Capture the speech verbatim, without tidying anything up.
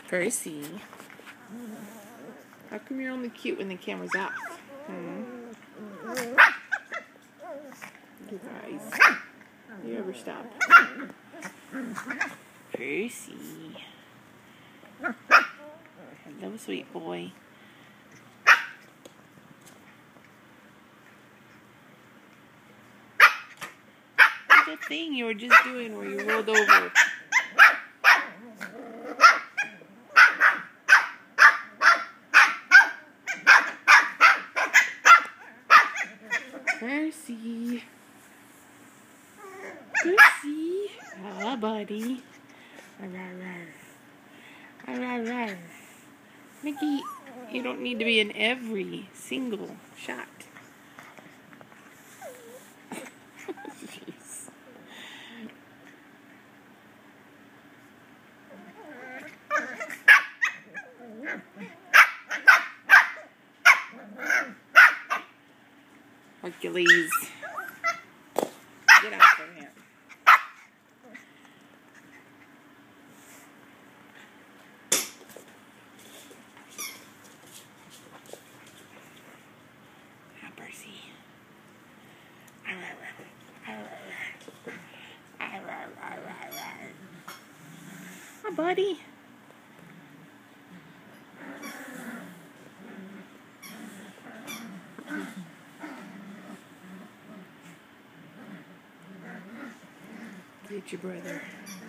Percy, how come you're only cute when the camera's off? Hmm? You guys, you ever stop? Percy. Hello, sweet boy. What's the thing you were just doing where you rolled over? Percy. Percy. Ah, buddy. Arr, arr, arr. Arr, arr. Mickey, you don't need to be in every single shot. Jeez. Hercules. Get out from here. Now, Percy. Hi, buddy. Get your brother.